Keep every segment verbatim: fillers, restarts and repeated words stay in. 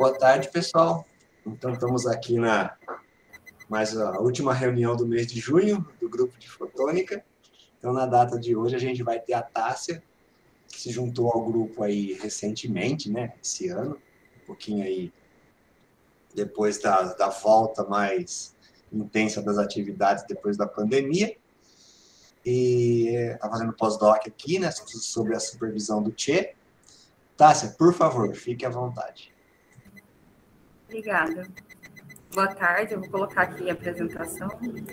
Boa tarde, pessoal. Então, estamos aqui na mais a última reunião do mês de junho do grupo de fotônica. Então, na data de hoje, a gente vai ter a Tássia, que se juntou ao grupo aí recentemente, né? Esse ano, um pouquinho aí depois da, da volta mais intensa das atividades depois da pandemia. E está fazendo pós-doc aqui, né? Sobre a supervisão do Tchê. Tássia, por favor, fique à vontade. Obrigada. Boa tarde, eu vou colocar aqui a apresentação.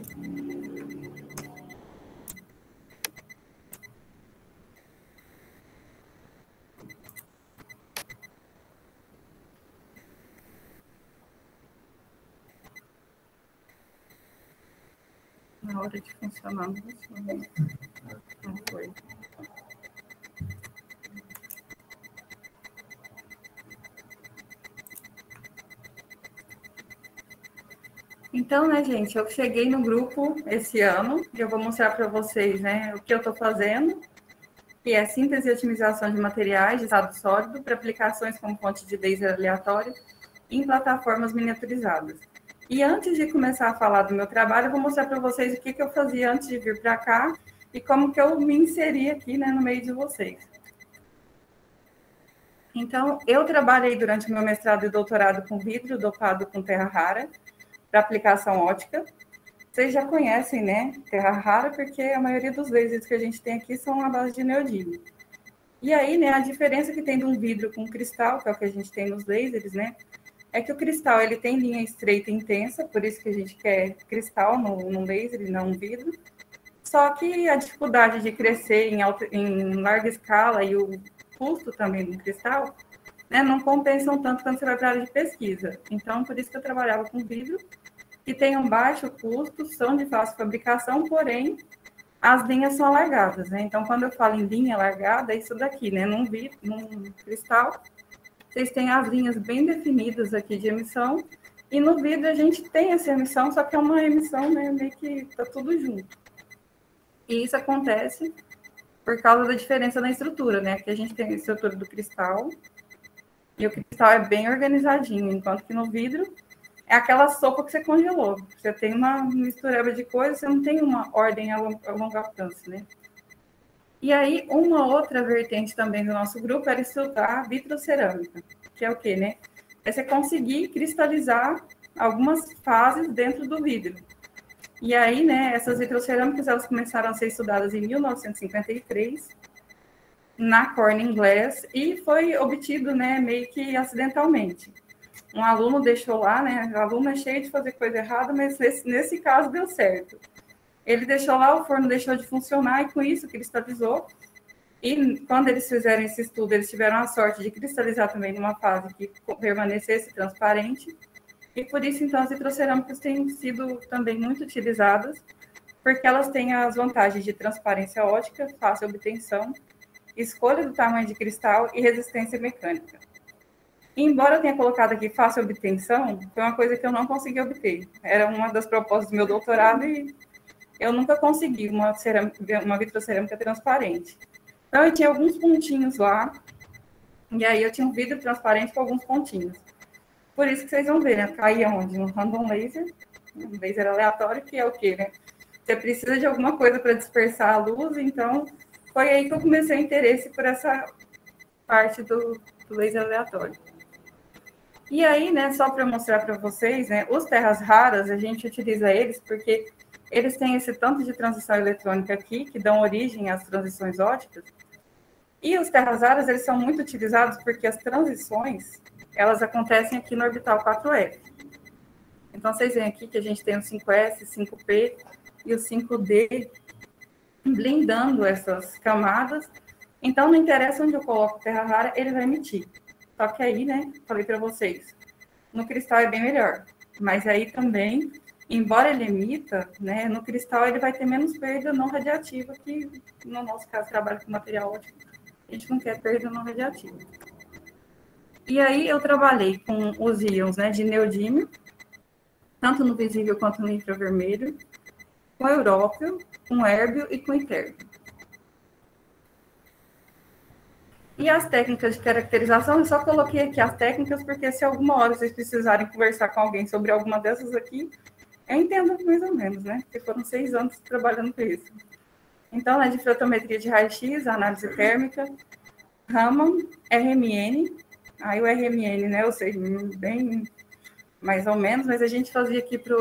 Na hora de funcionar, não funciona. Não foi. Então, né, gente, eu cheguei no grupo esse ano e eu vou mostrar para vocês, né, o que eu estou fazendo, que é síntese e otimização de materiais de estado sólido para aplicações como fonte de laser aleatório em plataformas miniaturizadas. E antes de começar a falar do meu trabalho, eu vou mostrar para vocês o que, que eu fazia antes de vir para cá e como que eu me inseri aqui, né, no meio de vocês. Então, eu trabalhei durante o meu mestrado e doutorado com vidro dopado com terra rara, para aplicação ótica. Vocês já conhecem, né, terra rara, porque a maioria dos lasers que a gente tem aqui são à base de neodímio. E aí, né, a diferença que tem de um vidro com cristal, que é o que a gente tem nos lasers, né, é que o cristal ele tem linha estreita e intensa, por isso que a gente quer cristal no, no laser e não um vidro. Só que a dificuldade de crescer em, alta, em larga escala e o custo também do cristal, né, não compensam tanto quando você vai para a área de pesquisa. Então, por isso que eu trabalhava com vidro, que tem um baixo custo, são de fácil fabricação, porém, as linhas são alargadas, né? Então, quando eu falo em linha alargada, é isso daqui, né? Num, vidro, num cristal, vocês têm as linhas bem definidas aqui de emissão, e no vidro a gente tem essa emissão, só que é uma emissão, né, meio que está tudo junto. E isso acontece por causa da diferença na estrutura, né? Aqui a gente tem a estrutura do cristal, e o cristal é bem organizadinho, enquanto que no vidro é aquela sopa que você congelou. Você tem uma mistureba de coisas, você não tem uma ordem a longo alcance, né? E aí, uma outra vertente também do nosso grupo era estudar vitrocerâmica, que é o quê, né? É você conseguir cristalizar algumas fases dentro do vidro. E aí, né, essas vitrocerâmicas, elas começaram a ser estudadas em mil novecentos e cinquenta e três, na Corning Glass, e foi obtido, né, meio que acidentalmente. Um aluno deixou lá, né, o aluno é cheio de fazer coisa errada, mas nesse, nesse caso deu certo. Ele deixou lá, o forno deixou de funcionar, e com isso cristalizou, e quando eles fizeram esse estudo, eles tiveram a sorte de cristalizar também numa fase que permanecesse transparente, e por isso, então, as vitrocerâmicas têm sido também muito utilizadas, porque elas têm as vantagens de transparência ótica, fácil obtenção, escolha do tamanho de cristal e resistência mecânica. E, embora eu tenha colocado aqui fácil obtenção, foi uma coisa que eu não consegui obter. Era uma das propostas do meu doutorado e eu nunca consegui uma, cerâmica, uma vitrocerâmica transparente. Então, eu tinha alguns pontinhos lá, e aí eu tinha um vidro transparente com alguns pontinhos. Por isso que vocês vão ver, né? Caía onde? No random laser, um laser aleatório, que é o quê, né? Você precisa de alguma coisa para dispersar a luz, então foi aí que eu comecei a interesse por essa parte do, do laser aleatório. E aí, né, só para mostrar para vocês, né, os terras raras, a gente utiliza eles porque eles têm esse tanto de transição eletrônica aqui, que dão origem às transições óticas. E os terras raras, eles são muito utilizados porque as transições, elas acontecem aqui no orbital quatro F. Então, vocês veem aqui que a gente tem o cinco S, cinco P e o cinco D blindando essas camadas. Então, não interessa onde eu coloco terra rara, ele vai emitir. Só que aí, né, falei para vocês, no cristal é bem melhor. Mas aí também, embora ele emita, né, no cristal ele vai ter menos perda não radiativa, que no nosso caso trabalha com material ótico. A gente não quer perda não radiativa. E aí eu trabalhei com os íons, né, de neodímio, tanto no visível quanto no infravermelho, com európio, com érbio e com itérbio. E as técnicas de caracterização, eu só coloquei aqui as técnicas, porque se alguma hora vocês precisarem conversar com alguém sobre alguma dessas aqui, eu entendo mais ou menos, né? Porque foram seis anos trabalhando com isso. Então, é de fotometria de raio-x, análise térmica, Raman, R M N. Aí o R M N, né? Eu sei bem mais ou menos, mas a gente fazia aqui para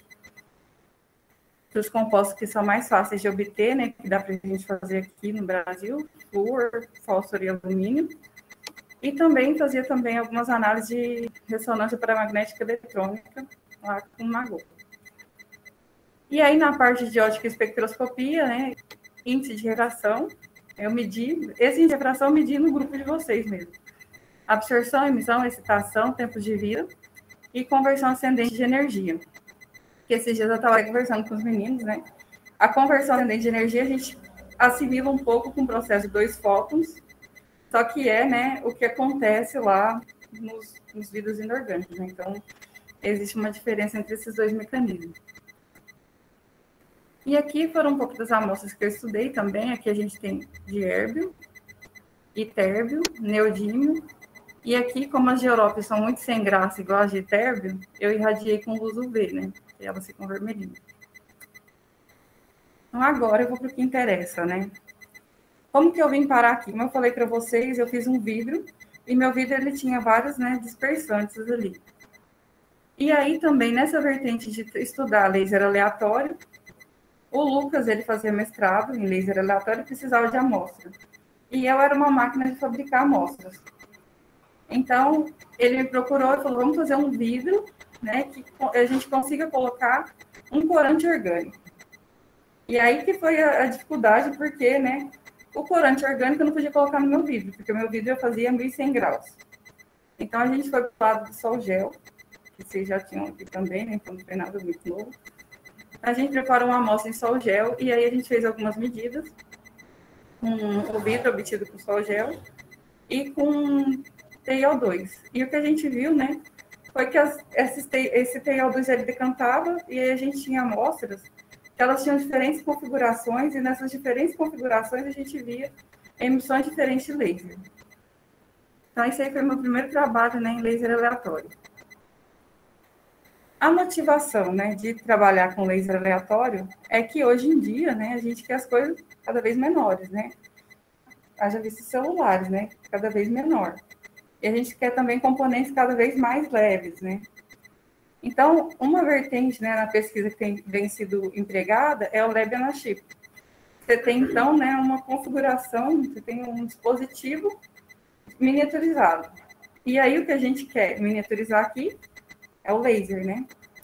os compostos que são mais fáceis de obter, né? Que dá para a gente fazer aqui no Brasil, flúor, fósforo e alumínio. E também fazia também algumas análises de ressonância paramagnética eletrônica lá com o Magô. E aí, na parte de ótica e espectroscopia, né, índice de refração, eu medi, esse índice de refração eu medi no grupo de vocês mesmo. Absorção, emissão, excitação, tempo de vida e conversão ascendente de energia. Que esses dias eu estava conversando com os meninos, né? A conversão ascendente de energia a gente assimila um pouco com o processo de dois fótons, só que é, né, o que acontece lá nos, nos vidros inorgânicos, né? Então, existe uma diferença entre esses dois mecanismos. E aqui foram um pouco das amostras que eu estudei também. Aqui a gente tem diérbio, itérbio, neodímio. E aqui, como as georópias são muito sem graça, igual as de itérbio, eu irradiei com luz U V, né? E elas ficam vermelhinhas. Então, agora eu vou para o que interessa, né? Como que eu vim parar aqui? Como eu falei para vocês, eu fiz um vidro, e meu vidro ele tinha vários, né, dispersantes ali. E aí, também, nessa vertente de estudar laser aleatório, o Lucas, ele fazia mestrado em laser aleatório e precisava de amostra. E eu era uma máquina de fabricar amostras. Então, ele me procurou e falou, vamos fazer um vidro, né, que a gente consiga colocar um corante orgânico. E aí que foi a, a dificuldade, porque, né, o corante orgânico eu não podia colocar no meu vidro, porque o meu vidro eu fazia mil e cem graus. Então, a gente foi para o lado do sol gel, que vocês já tinham aqui também, né, então não foi nada muito novo. A gente preparou uma amostra em sol gel e aí a gente fez algumas medidas com o vidro obtido com sol gel e com T i O dois. E o que a gente viu, né, foi que as, esse, esse T i O dois ele decantava e aí a gente tinha amostras que elas tinham diferentes configurações e nessas diferentes configurações a gente via emissões diferentes de laser. Então, esse aí foi o meu primeiro trabalho, né, em laser aleatório. A motivação, né, de trabalhar com laser aleatório é que hoje em dia, né, a gente quer as coisas cada vez menores, né? Haja visto celulares, né, cada vez menor. E a gente quer também componentes cada vez mais leves, né? Então, uma vertente, né, na pesquisa que tem, vem sido empregada é o Lab on a Chip. Você tem, então, né, uma configuração, você tem um dispositivo miniaturizado. E aí, o que a gente quer miniaturizar aqui é o laser, né?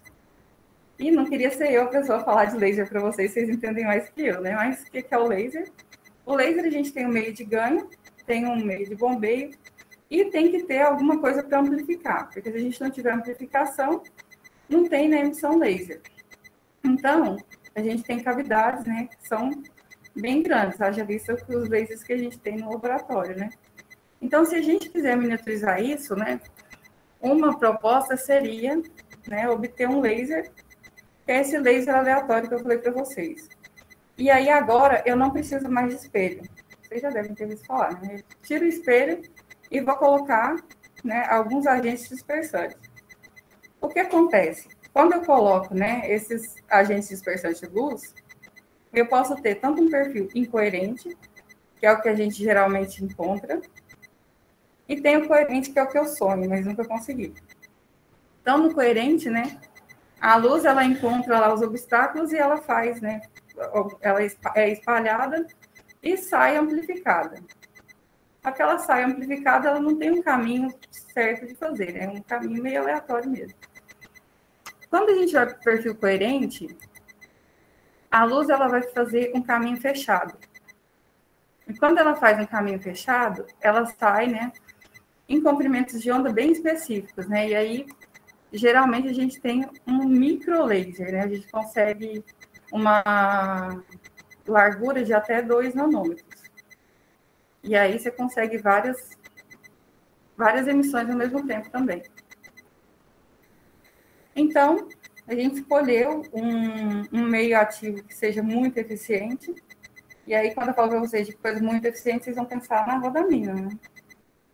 E não queria ser eu a pessoa a falar de laser para vocês, vocês entendem mais que eu, né? Mas o que é o laser? O laser, a gente tem um meio de ganho, tem um meio de bombeio, e tem que ter alguma coisa para amplificar, porque se a gente não tiver amplificação, não tem, né, emissão laser. Então, a gente tem cavidades, né, que são bem grandes, haja vista que os lasers que a gente tem no laboratório, né? Então, se a gente quiser miniaturizar isso, né, uma proposta seria, né, obter um laser, que é esse laser aleatório que eu falei para vocês. E aí, agora, eu não preciso mais de espelho. Vocês já devem ter visto falar, né? Eu tiro o espelho e vou colocar, né, alguns agentes dispersantes. O que acontece? Quando eu coloco, né, esses agentes dispersantes de luz, eu posso ter tanto um perfil incoerente, que é o que a gente geralmente encontra, e tem o coerente, que é o que eu sonho, mas nunca consegui. Então, no coerente, né, a luz, ela encontra lá os obstáculos e ela faz, né, ela é espalhada e sai amplificada. Aquela sai amplificada, ela não tem um caminho certo de fazer, é um caminho meio aleatório mesmo. Quando a gente vai para o perfil coerente, a luz, ela vai fazer um caminho fechado. E quando ela faz um caminho fechado, ela sai, né, em comprimentos de onda bem específicos, né? E aí, geralmente, a gente tem um micro laser, né? A gente consegue uma largura de até dois nanômetros. E aí você consegue várias, várias emissões ao mesmo tempo também. Então, a gente escolheu um, um meio ativo que seja muito eficiente. E aí, quando eu falo para vocês de coisas muito eficientes, vocês vão pensar na rodamina, né?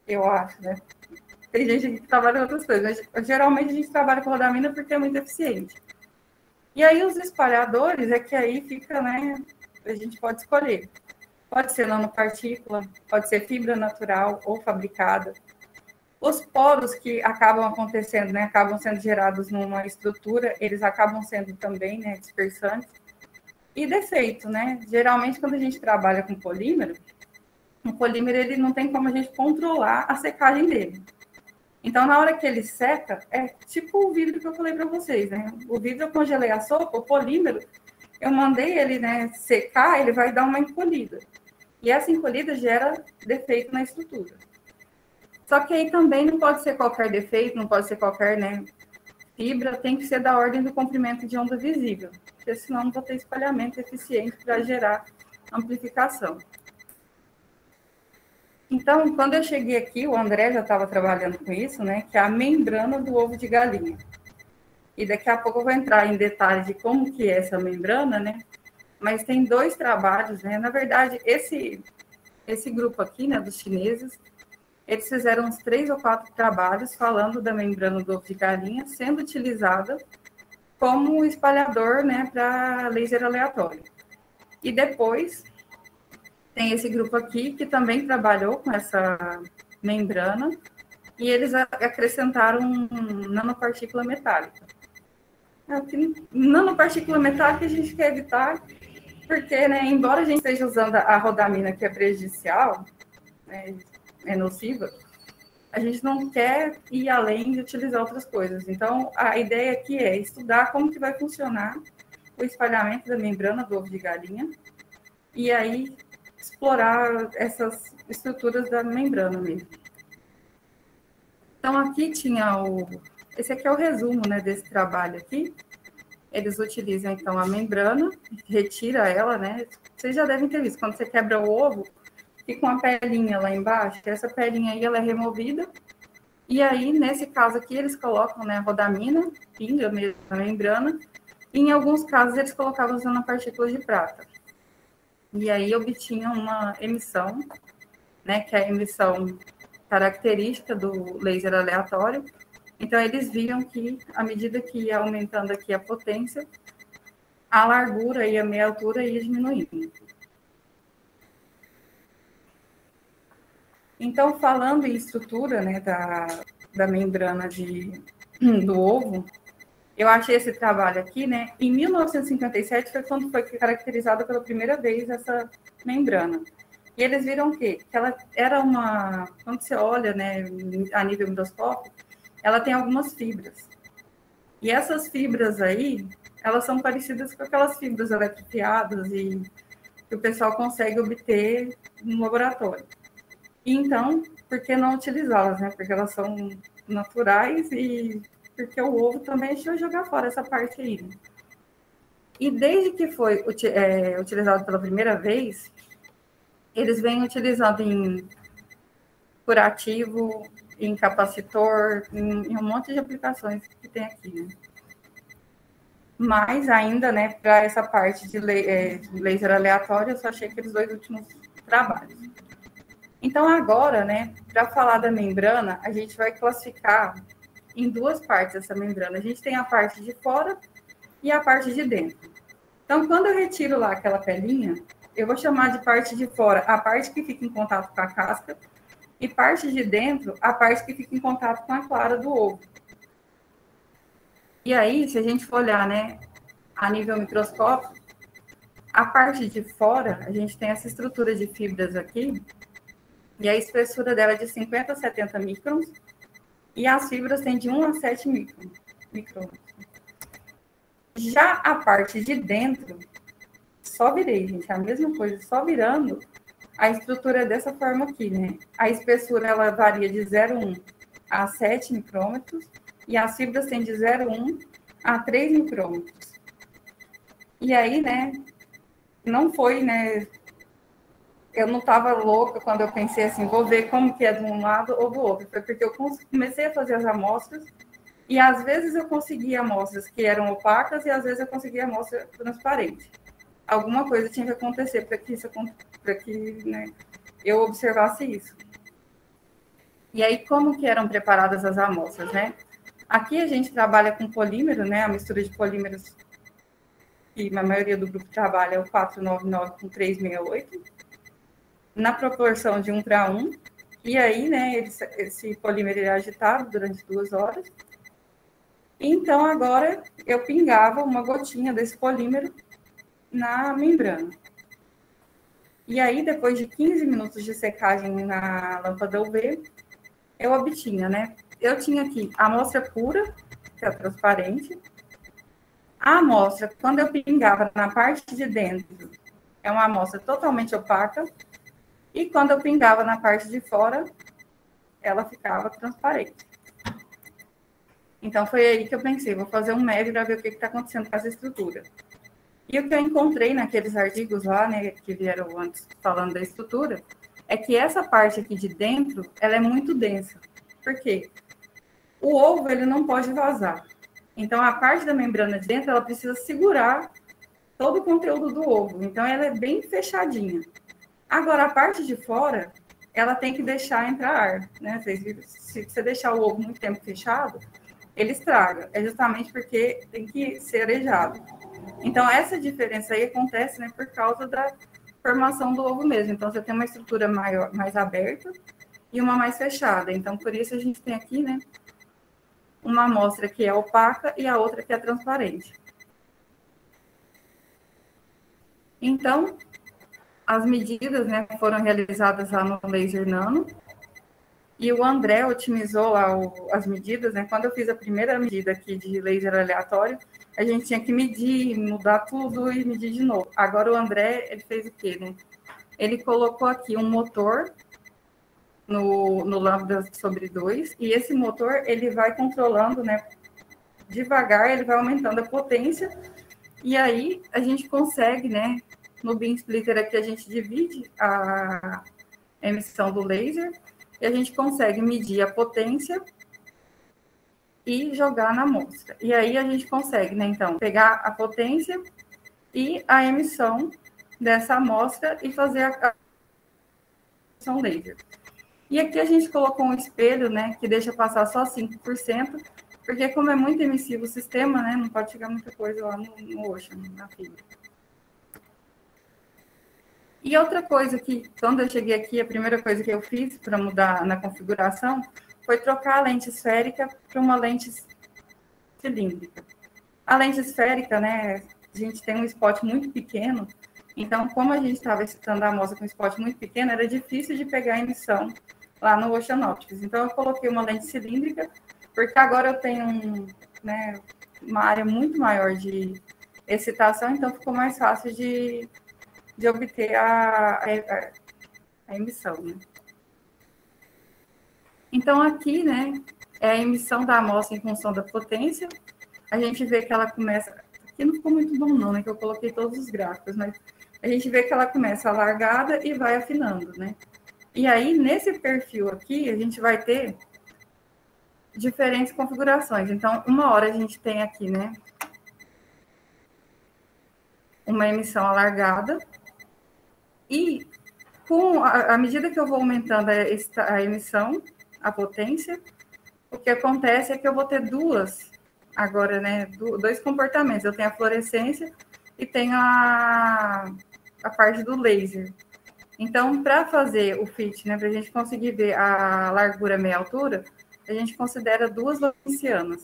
eu acho, né? Tem gente que trabalha com outras coisas, mas geralmente a gente trabalha com rodamina porque é muito eficiente. E aí os espalhadores é que aí fica, né? A gente pode escolher. Pode ser nanopartícula, pode ser fibra natural ou fabricada. Os poros que acabam acontecendo, né, acabam sendo gerados numa estrutura, eles acabam sendo também, né, dispersantes. E defeito, né? Geralmente, quando a gente trabalha com polímero, o polímero ele não tem como a gente controlar a secagem dele. Então, na hora que ele seca, é tipo o vidro que eu falei para vocês, né? O vidro eu congelei a sopa, o polímero, eu mandei ele, né, secar, ele vai dar uma encolhida. E essa encolhida gera defeito na estrutura. Só que aí também não pode ser qualquer defeito, não pode ser qualquer, né, fibra, tem que ser da ordem do comprimento de onda visível, porque senão não vai ter espalhamento eficiente para gerar amplificação. Então, quando eu cheguei aqui, o André já estava trabalhando com isso, né, que é a membrana do ovo de galinha. E daqui a pouco eu vou entrar em detalhes de como que é essa membrana, né, mas tem dois trabalhos, né, na verdade, esse, esse grupo aqui, né, dos chineses, eles fizeram uns três ou quatro trabalhos falando da membrana do ovo de galinha sendo utilizada como espalhador, né, para laser aleatório. E depois tem esse grupo aqui que também trabalhou com essa membrana e eles acrescentaram nanopartícula metálica. Nanopartícula metálica a gente quer evitar porque, né, embora a gente esteja usando a rodamina que é prejudicial, né, é nociva, a gente não quer ir além de utilizar outras coisas. Então, a ideia aqui é estudar como que vai funcionar o espalhamento da membrana do ovo de galinha e aí explorar essas estruturas da membrana mesmo. Então, aqui tinha o... Esse aqui é o resumo, né, desse trabalho aqui. Eles utilizam, então, a membrana, retira ela, né? Vocês já devem ter visto, quando você quebra o ovo, fica uma pelinha lá embaixo, essa pelinha aí ela é removida, e aí, nesse caso aqui, eles colocam, né, a rodamina, pinga mesmo na membrana, e em alguns casos eles colocavam usando partículas de prata. E aí obtinham uma emissão, né, que é a emissão característica do laser aleatório. Então, eles viram que, à medida que ia aumentando aqui a potência, a largura e a meia altura ia diminuindo. Então, falando em estrutura, né, da, da membrana de, do ovo, eu achei esse trabalho aqui, né, em mil novecentos e cinquenta e sete foi quando foi caracterizada pela primeira vez essa membrana. E eles viram que, que ela era uma, quando você olha, né, a nível microscópico, ela tem algumas fibras. E essas fibras aí, elas são parecidas com aquelas fibras eletrofiadas e que o pessoal consegue obter no laboratório. Então, por que não utilizá-las, né? Porque elas são naturais e porque o ovo também deixou jogar fora essa parte aí. Né? E desde que foi é, utilizado pela primeira vez, eles vêm utilizando em curativo, em capacitor, em, em um monte de aplicações que tem aqui. Né? Mas ainda, né, para essa parte de, le é, de laser aleatório, eu só achei aqueles dois últimos trabalhos. Então, agora, né, para falar da membrana, a gente vai classificar em duas partes essa membrana. A gente tem a parte de fora e a parte de dentro. Então, quando eu retiro lá aquela pelinha, eu vou chamar de parte de fora a parte que fica em contato com a casca e parte de dentro a parte que fica em contato com a clara do ovo. E aí, se a gente for olhar, né, a nível microscópico, a parte de fora, a gente tem essa estrutura de fibras aqui, e a espessura dela é de cinquenta a setenta microns, e as fibras têm de um a sete microns. Já a parte de dentro, só virei, gente, a mesma coisa, só virando, a estrutura é dessa forma aqui, né? A espessura, ela varia de zero vírgula um a sete micrômetros, e as fibras têm de zero vírgula um a três micrômetros. E aí, né, não foi, né, eu não estava louca quando eu pensei assim, vou ver como que é de um lado ou do outro. Foi porque eu comecei a fazer as amostras e às vezes eu conseguia amostras que eram opacas e às vezes eu conseguia amostra transparente. Alguma coisa tinha que acontecer para que, isso, para que né, eu observasse isso. E aí, como que eram preparadas as amostras, né? Aqui a gente trabalha com polímero, né? A mistura de polímeros que a maioria do grupo trabalha é o quatrocentos e noventa e nove com trezentos e sessenta e oito, na proporção de um para um. E aí, né, esse, esse polímero é agitado durante duas horas. Então, agora, eu pingava uma gotinha desse polímero na membrana. E aí, depois de quinze minutos de secagem na lâmpada U V, eu obtinha, né? Eu tinha aqui a amostra pura, que é transparente. A amostra, quando eu pingava na parte de dentro, é uma amostra totalmente opaca. E quando eu pingava na parte de fora, ela ficava transparente. Então, foi aí que eu pensei, vou fazer um M E B para ver o que está acontecendo com essa estrutura. E o que eu encontrei naqueles artigos lá, né, que vieram antes falando da estrutura, é que essa parte aqui de dentro, ela é muito densa. Por quê? O ovo, ele não pode vazar. Então, a parte da membrana de dentro, ela precisa segurar todo o conteúdo do ovo. Então, ela é bem fechadinha. Agora, a parte de fora, ela tem que deixar entrar ar, né? Se você deixar o ovo muito tempo fechado, ele estraga. É justamente porque tem que ser arejado. Então, essa diferença aí acontece, né, por causa da formação do ovo mesmo. Então, você tem uma estrutura maior, mais aberta e uma mais fechada. Então, por isso a gente tem aqui, né, uma amostra que é opaca e a outra que é transparente. Então, as medidas, né, foram realizadas lá no laser nano. E o André otimizou lá o, as medidas, né? Quando eu fiz a primeira medida aqui de laser aleatório, a gente tinha que medir, mudar tudo e medir de novo. Agora o André, ele fez o quê, né? Ele colocou aqui um motor no, no lambda sobre dois, e esse motor, ele vai controlando, né? Devagar, ele vai aumentando a potência, e aí a gente consegue, né? No beam splitter aqui, a gente divide a emissão do laser, e a gente consegue medir a potência e jogar na amostra. E aí a gente consegue, né, então, pegar a potência e a emissão dessa amostra e fazer a emissão laser. E aqui a gente colocou um espelho, né, que deixa passar só cinco por cento, porque como é muito emissivo o sistema, né, não pode chegar muita coisa lá no, no Ocean, na fibra. E outra coisa que, quando eu cheguei aqui, a primeira coisa que eu fiz para mudar na configuração foi trocar a lente esférica para uma lente cilíndrica. A lente esférica, né, a gente tem um spot muito pequeno, então, como a gente estava excitando a amostra com um spot muito pequeno, era difícil de pegar a emissão lá no Ocean Optics. Então, eu coloquei uma lente cilíndrica, porque agora eu tenho um, né, uma área muito maior de excitação, então ficou mais fácil de de obter a, a, a emissão, né? Então, aqui, né, é a emissão da amostra em função da potência. A gente vê que ela começa... Aqui não ficou muito bom, não, né, que eu coloquei todos os gráficos, mas a gente vê que ela começa alargada e vai afinando, né? E aí, nesse perfil aqui, a gente vai ter diferentes configurações. Então, uma hora a gente tem aqui, né, uma emissão alargada. E com a, a medida que eu vou aumentando a, a emissão, a potência, o que acontece é que eu vou ter duas, agora, né, dois comportamentos. Eu tenho a fluorescência e tenho a, a parte do laser. Então, para fazer o fit, né, para a gente conseguir ver a largura meia altura, a gente considera duas lorentzianas.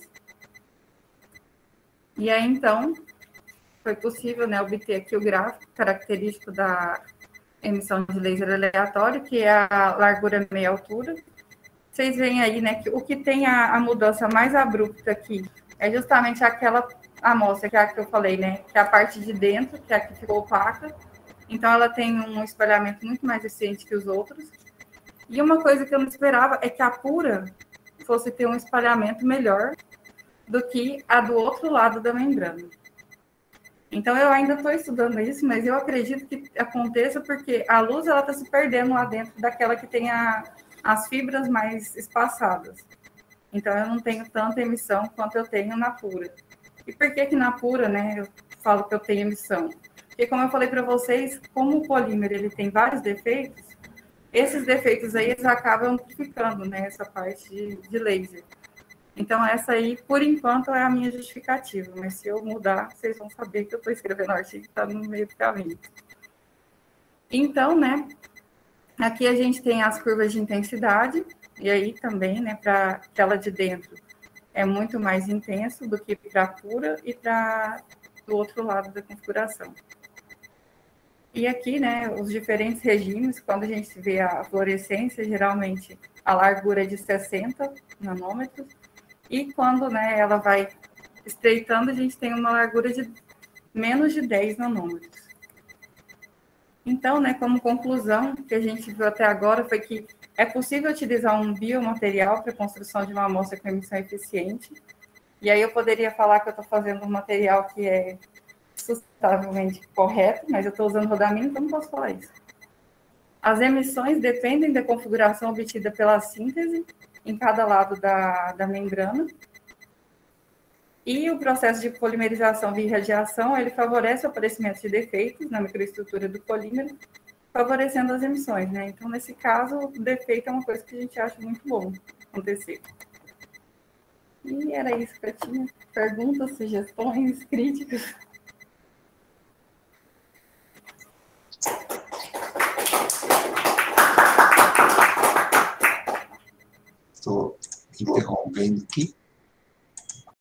E aí, então, foi possível, né, obter aqui o gráfico característico da emissão de laser aleatório, que é a largura meia altura. Vocês veem aí, né, que o que tem a, a mudança mais abrupta aqui é justamente aquela amostra, que é a que eu falei, né, que é a parte de dentro, que é a que ficou opaca. Então, ela tem um espalhamento muito mais eficiente que os outros. E uma coisa que eu não esperava é que a pura fosse ter um espalhamento melhor do que a do outro lado da membrana. Então, eu ainda estou estudando isso, mas eu acredito que aconteça porque a luz ela está se perdendo lá dentro daquela que tem a, as fibras mais espaçadas. Então, eu não tenho tanta emissão quanto eu tenho na pura. E por que que na pura, né, eu falo que eu tenho emissão? Porque, como eu falei para vocês, como o polímero ele tem vários defeitos, esses defeitos aí eles acabam amplificando, né, essa parte de, de laser. Então, essa aí, por enquanto, é a minha justificativa, mas se eu mudar, vocês vão saber que eu estou escrevendo um artigo que está no meio do caminho. Então, né, aqui a gente tem as curvas de intensidade, e aí também, né, para aquela de dentro, é muito mais intenso do que para a pura e para o outro lado da configuração. E aqui, né, os diferentes regimes, quando a gente vê a fluorescência, geralmente a largura é de sessenta nanômetros, e quando, né, ela vai estreitando, a gente tem uma largura de menos de dez nanômetros. Então, né, como conclusão, que a gente viu até agora foi que é possível utilizar um biomaterial para a construção de uma amostra com emissão eficiente. E aí eu poderia falar que eu estou fazendo um material que é sustentavelmente correto, mas eu estou usando rodamino, então não posso falar isso. As emissões dependem da configuração obtida pela síntese em cada lado da, da membrana. E o processo de polimerização via irradiação, ele favorece o aparecimento de defeitos na microestrutura do polímero, favorecendo as emissões, né? Então, nesse caso, o defeito é uma coisa que a gente acha muito bom acontecer. E era isso que eu tinha. Perguntas, sugestões, críticas? Estou interrompendo aqui.